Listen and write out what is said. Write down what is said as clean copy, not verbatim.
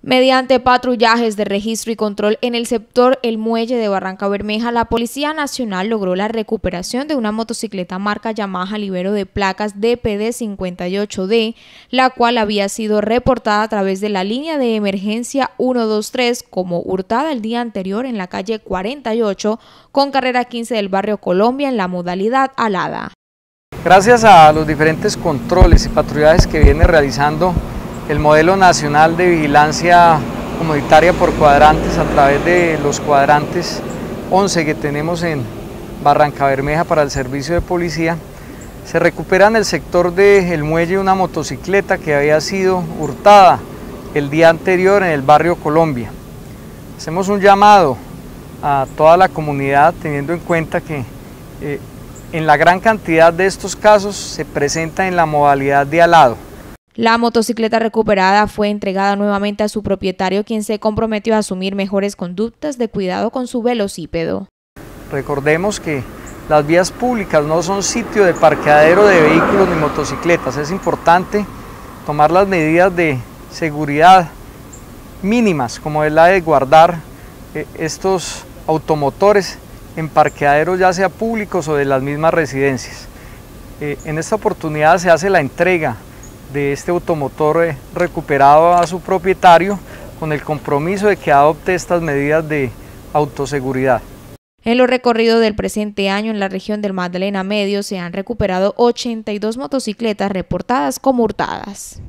Mediante patrullajes de registro y control en el sector El Muelle de Barrancabermeja, la Policía Nacional logró la recuperación de una motocicleta marca Yamaha Libero de placas DPD 58D, la cual había sido reportada a través de la línea de emergencia 123 como hurtada el día anterior en la calle 48 con carrera 15 del barrio Colombia en la modalidad alada. Gracias a los diferentes controles y patrullajes que viene realizando el modelo nacional de vigilancia comunitaria por cuadrantes a través de los cuadrantes 11 que tenemos en Barrancabermeja para el servicio de policía, se recupera en el sector del muelle una motocicleta que había sido hurtada el día anterior en el barrio Colombia. Hacemos un llamado a toda la comunidad teniendo en cuenta que en la gran cantidad de estos casos se presenta en la modalidad de alado. La motocicleta recuperada fue entregada nuevamente a su propietario, quien se comprometió a asumir mejores conductas de cuidado con su velocípedo. Recordemos que las vías públicas no son sitio de parqueadero de vehículos ni motocicletas. Es importante tomar las medidas de seguridad mínimas, como es la de guardar estos automotores en parqueaderos ya sea públicos o de las mismas residencias. En esta oportunidad se hace la entrega de este automotor recuperado a su propietario con el compromiso de que adopte estas medidas de autoseguridad. En lo recorrido del presente año en la región del Magdalena Medio se han recuperado 82 motocicletas reportadas como hurtadas.